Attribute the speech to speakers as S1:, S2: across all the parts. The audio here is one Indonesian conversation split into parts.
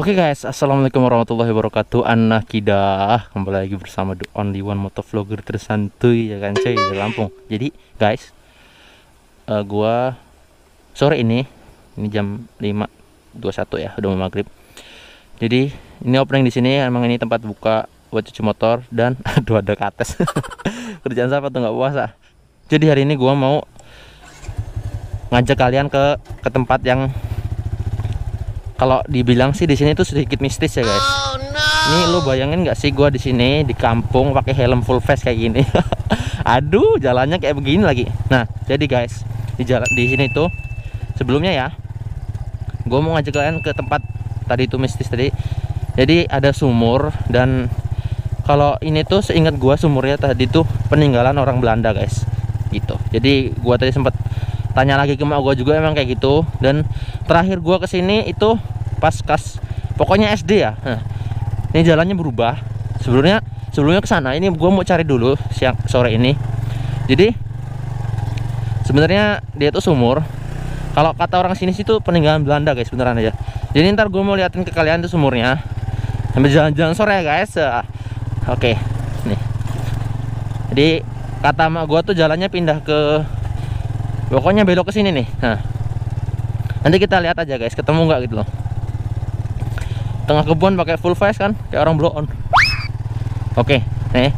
S1: Oke guys, assalamualaikum warahmatullahi wabarakatuh. Anak kidah, kembali lagi bersama The Only One Motovlogger tersantuy ya kan cuy di Lampung. Jadi guys, gua sore ini jam 5.21 ya, udah mau maghrib. Jadi ini opening di sini, emang ini tempat buka buat cuci motor dan aduh ada kates. Kerjaan siapa tuh nggak puasa. Jadi hari ini gua mau ngajak kalian ke tempat yang kalau dibilang sih di sini tuh sedikit mistis ya guys. Oh, no. Nih lu bayangin nggak sih gua di sini di kampung pakai helm full face kayak gini. Aduh, jalannya kayak begini lagi. Nah, jadi guys, di sini tuh sebelumnya ya, gua mau ngajak kalian ke tempat tadi itu mistis tadi. Jadi ada sumur dan kalau ini tuh seingat gua sumurnya tadi tuh peninggalan orang Belanda guys. Gitu. Jadi gua tadi sempat tanya lagi ke mak gua juga emang kayak gitu, dan terakhir gua kesini itu pas pokoknya SD ya. Nah, ini jalannya berubah. Sebelumnya ke sana ini gua mau cari dulu sore ini. Jadi sebenarnya dia tuh sumur. Kalau kata orang sini sih tuh peninggalan Belanda guys, beneran aja. Jadi ntar gua mau liatin ke kalian tuh sumurnya sambil jalan-jalan sore ya guys. Oke, nih. Jadi kata mak gua tuh jalannya pindah ke, pokoknya belok ke sini nih. Nah, nanti kita lihat aja guys, ketemu nggak gitu loh. Tengah kebun pakai full face kan, kayak orang blow on. Oke, nih.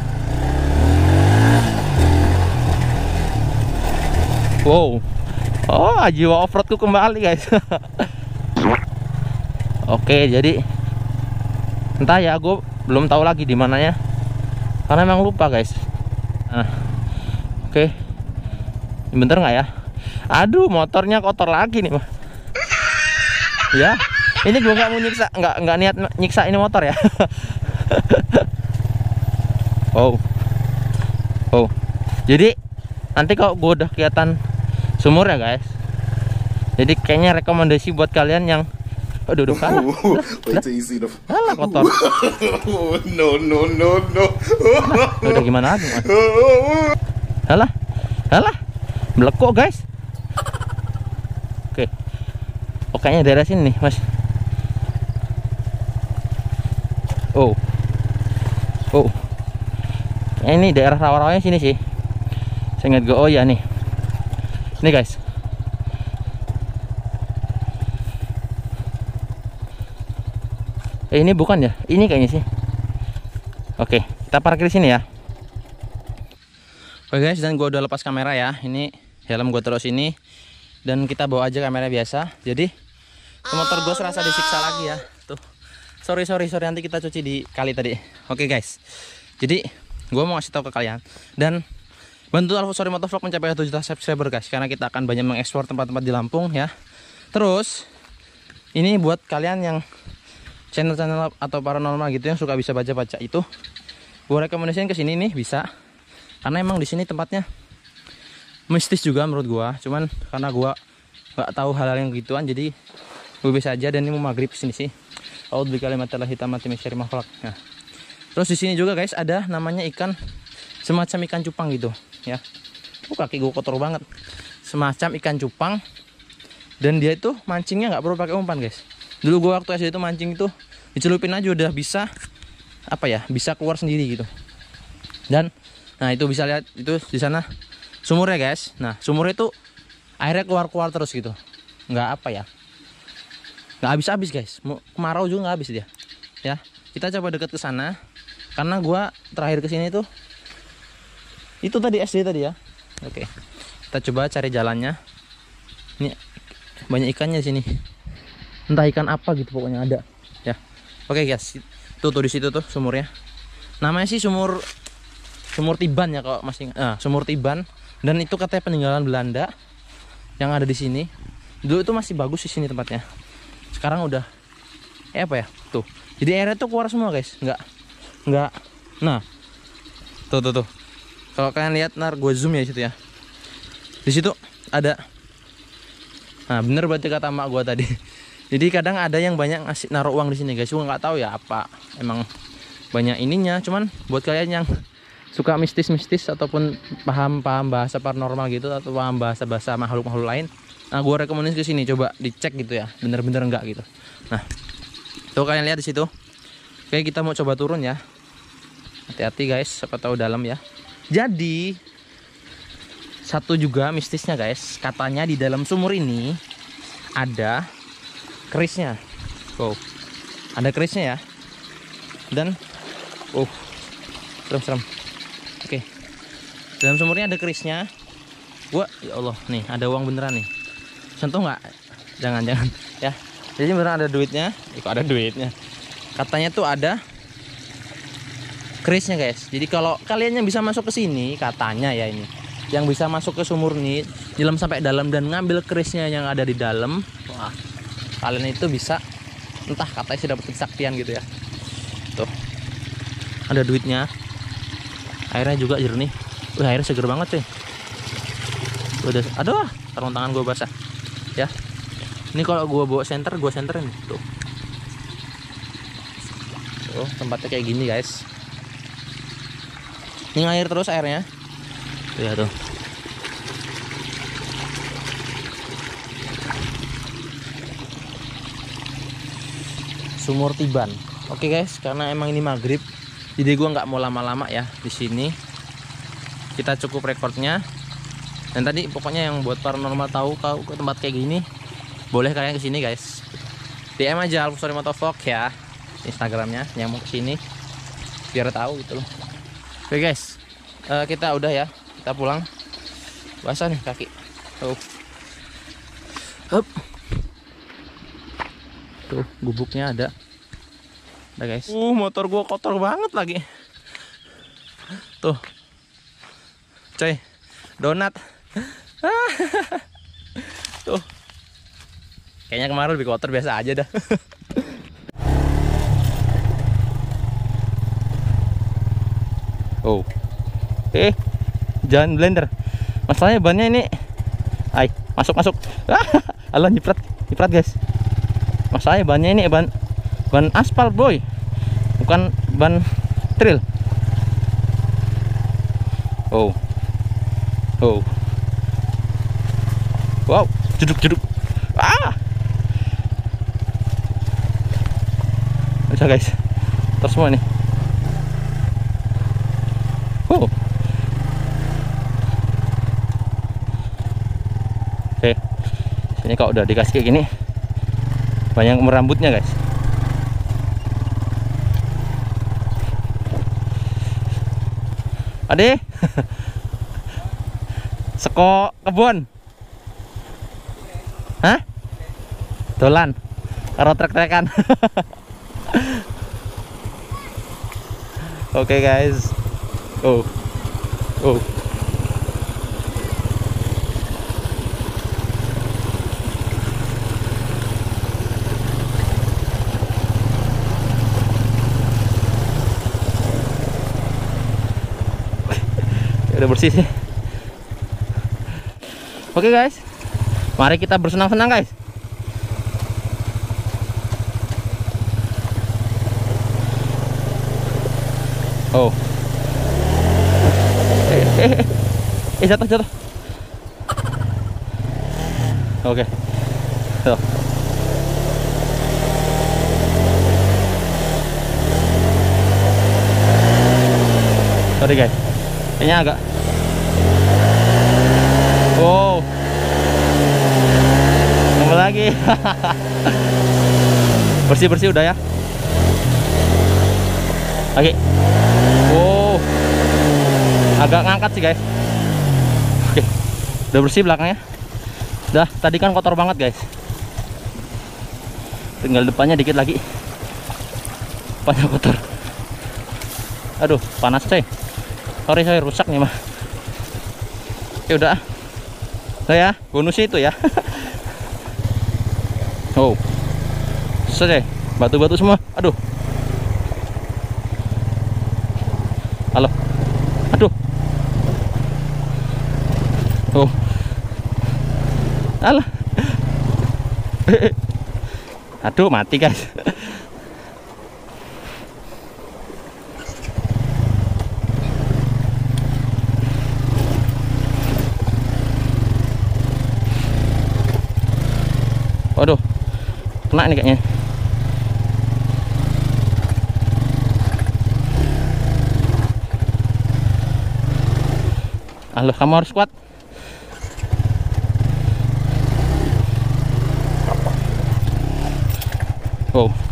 S1: Wow. Oh, jiwa offroadku kembali guys. Oke, jadi entah ya, gue belum tahu lagi di mananya, karena emang lupa guys. Nah, oke. Bentar nggak ya? Aduh, motornya kotor lagi nih mah. Ya, ini gue nggak mau nyiksa, nggak niat nyiksa ini motor ya. Oh, jadi nanti kalau gue udah kelihatan sumur ya guys, jadi kayaknya rekomendasi buat kalian yang aduh kalah, kalah kotor.
S2: No.
S1: Udah gimana lagi mas? Kalah. Melekuk guys. Oke, kayaknya daerah sini nih mas. Oh, ini daerah rawa-rawanya sini sih. Saya ingat gue. Oh ya nih guys. Ini bukan ya? Ini kayaknya sih. Oke, kita parkir di sini ya. Oke guys, dan gue udah lepas kamera ya. Ini helm gue terus ini, dan kita bawa aja kamera biasa. Jadi motor gue serasa disiksa lagi ya. Tuh, sorry nanti kita cuci di kali tadi. Oke guys, jadi gue mau ngasih tahu ke kalian dan bantu Alfasori Motovlog mencapai 1 juta subscriber guys, karena kita akan banyak mengeksplor tempat-tempat di Lampung ya. Terus ini buat kalian yang channel-channel atau paranormal gitu yang suka bisa baca-baca itu, gue rekomendasiin ke sini nih bisa. Karena emang di sini tempatnya mistis juga menurut gua. Cuman karena gua nggak tahu hal-hal yang gituan, jadi gue bisa aja. Dan ini mau maghrib sini sih. A'udzu bikalimatillahi tammati min syarri ma khalaq. Nah, terus di sini juga guys ada namanya ikan, semacam ikan cupang gitu ya. Kaki gua kotor banget. Semacam ikan cupang, dan dia itu mancingnya nggak perlu pakai umpan guys. Dulu gua waktu SD itu mancing itu dicelupin aja udah bisa bisa keluar sendiri gitu. Dan nah itu bisa lihat itu di sana sumurnya guys. Nah, sumurnya itu airnya keluar terus gitu. Nggak nggak habis guys. Kemarau juga nggak habis dia. Ya, kita coba deket ke sana. Karena gua terakhir kesini tuh itu tadi SD tadi ya. Oke, kita coba cari jalannya. Ini banyak ikannya di sini. Entah ikan apa gitu, pokoknya ada. Ya, oke guys. Tuh di situ tuh sumurnya. Namanya sih sumur Tiban ya kalau masih. Sumur Tiban, dan itu katanya peninggalan Belanda yang ada di sini. Dulu itu masih bagus di sini tempatnya. Sekarang udah tuh. Jadi airnya tuh keluar semua guys. Nggak. Nah, tuh. Kalau kalian lihat, ntar gue zoom ya situ ya. Di situ ada. Nah, bener berarti kata mak gue tadi. Jadi kadang ada yang banyak ngasih naruh uang di sini guys. Gue nggak tahu ya apa emang banyak ininya. Cuman buat kalian yang suka mistis ataupun paham bahasa paranormal gitu, atau paham bahasa makhluk lain, nah gue rekomendasi ke sini, coba dicek gitu ya, bener-bener enggak gitu. Nah, Tuh kalian lihat di situ. Oke, kita mau coba turun ya. Hati-hati guys, siapa tahu dalam ya. Jadi satu juga mistisnya guys, katanya di dalam sumur ini ada kerisnya. Oh, ada kerisnya ya. Dan serem. Oke, dalam sumurnya ada kerisnya. Wah, ya Allah, nih ada uang beneran nih. Sentuh nggak? Jangan ya. Jadi beneran ada duitnya. Kok ada duitnya? Katanya tuh ada kerisnya guys. Jadi kalau kalian yang bisa masuk ke sini, katanya ya ini, yang bisa masuk ke sumur nih, nyelam sampai dalam dan ngambil kerisnya yang ada di dalam, wah, kalian itu bisa, entah katanya sih dapat kesaktian gitu ya. Tuh, ada duitnya. Airnya juga jernih. Airnya seger banget sih. Udah, aduh, sarung tangan gue basah. Ya, ini kalau gue bawa senter, gue senterin tuh. Tuh, tempatnya kayak gini guys. Ini ngalir terus airnya. Tuh ya tuh. Sumur Tiban. Oke guys, karena emang ini maghrib, jadi gua nggak mau lama-lama ya di sini. Kita cukup rekornya. Dan tadi pokoknya yang buat paranormal tahu ke tempat kayak gini, boleh kalian ke sini guys. DM aja Alfusori Motovlog ya, Instagramnya yang mau ke sini biar tahu gitu loh. Oke guys, kita udah ya, kita pulang. Basah nih kaki. Hup. Tuh gubuknya ada guys. Motor gua kotor banget lagi. Tuh coy, donat. Tuh kayaknya kemarin lebih kotor, biasa aja dah. Jangan blender. Masalahnya bannya ini, masuk. Allah, nyiprat guys. Masalahnya bannya ini ban aspal boy, bukan ban trail. Wow, jeduk. Bisa guys, terus semua nih. Oke, ini kalau udah dikasih kayak gini, banyak merambutnya guys. Ade, seko kebon, hah? Dolan, karo trek-trekan. Oke guys, udah bersih sih. Oke guys, mari kita bersenang-senang guys. Jatuh. Oke. Tuh. Sorry guys, kayaknya agak. Nambah lagi. Bersih udah ya. Oke. Agak ngangkat sih guys. Oke, udah bersih belakangnya. Dah, tadi kan kotor banget guys. Tinggal depannya dikit lagi. Depannya kotor. Aduh, panas coy. Sorry rusak nih mah. Ya udah. Ya, bonusnya itu ya. Selesai. Batu-batu semua. Aduh. Halo. Aduh. Alah. Aduh, mati guys. Waduh, kena nih kayaknya. Halo, kamu harus kuat. Wow.